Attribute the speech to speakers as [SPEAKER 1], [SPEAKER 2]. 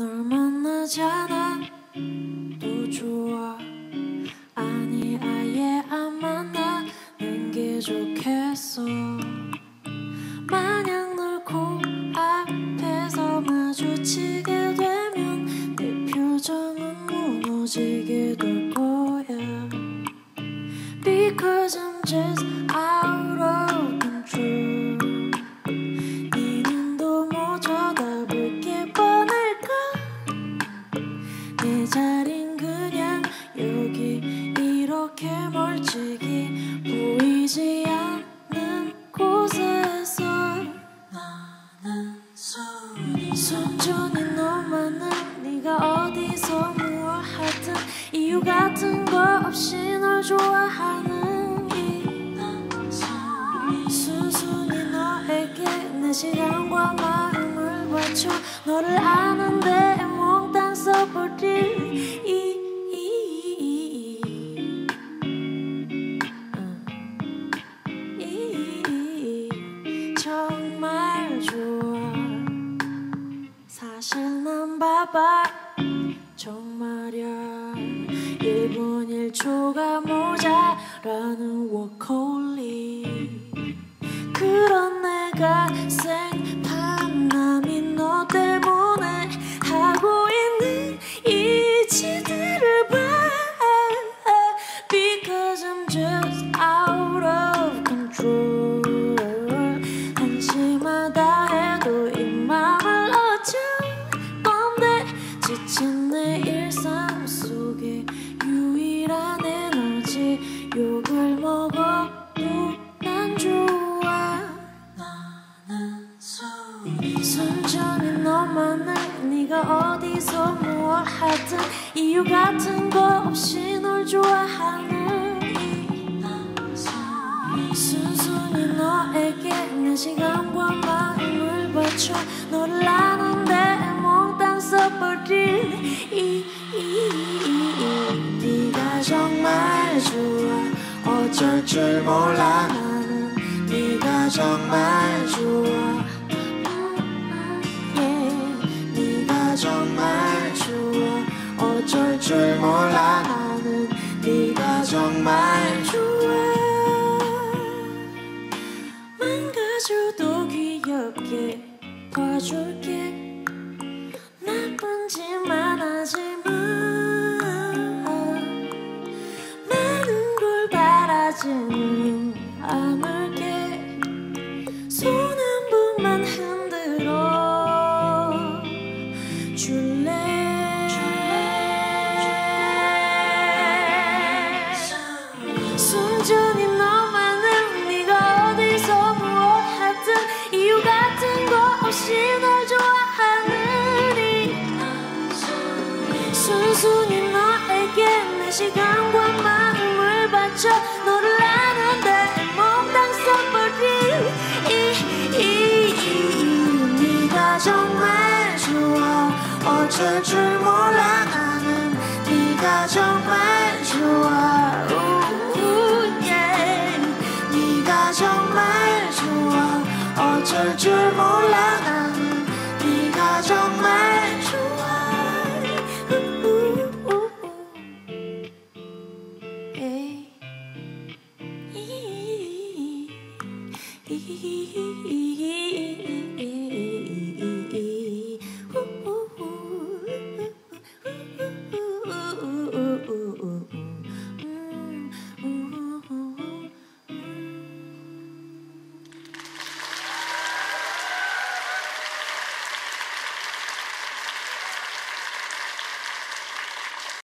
[SPEAKER 1] 널 만나잖아 또 좋아 아니 아예 안 만나는 게 좋겠어 만약 널 코앞에서 마주치게 되면 내 표정은 무너지게 될 거야 Because I'm just out of control 네 눈도 못 쳐다볼 게 뻔할까 내 자린 그냥 여기 이렇게 멀찍이 보이지 않는 곳에서 나는 순전히 너만은 네가 어디서 무얼 하든 이유 같은 거 없이 널 좋아하는 이 순순히 너에게 내 시간과 마음을 바쳐 너를 아는데 몽땅 써버릴 정말 좋아 사실 난 바빠 정말이야 1분 1초가 모자라는 워커홀릭 그런 내가 생판남이 너 때문에 하고 있는 이 짓들을 봐 Because I'm just out of control 한심하다 해도 이 맘을 어쩔 건데 지친 내 일상 속에 유일한 에너지 욕을 먹어도 난 좋아 나는 순전히 너만을 네가 어디서 무얼 하든 이유 같은 거 없이 널 좋아하는 이 순순히 너에게 내 시간과 마음을 바쳐 너를 아는데 몽땅 써버릴 네가 정말 좋아 어쩔 줄 몰라 나는 네가 정말 좋아 네가 정말 좋아 어쩔 줄 몰라 나는 네가 정말 좋아 망가져도 귀엽게 봐줄게 나쁜 짓만 하지마 많은 걸 바라지는 않을게 손 한 번만 흔들어 줄래 순전히 너만은 네가 어디서 무얼 하든 이유 같은 거 없이 널 좋아하느니 순순히 너에게 내 시간과 마음을 바쳐 너를 아는데 몽땅 써버릴 네가 정말 좋아 어쩔 줄 몰라 나는 네가 정말 좋아 네가 정말 좋아 어쩔 줄 몰라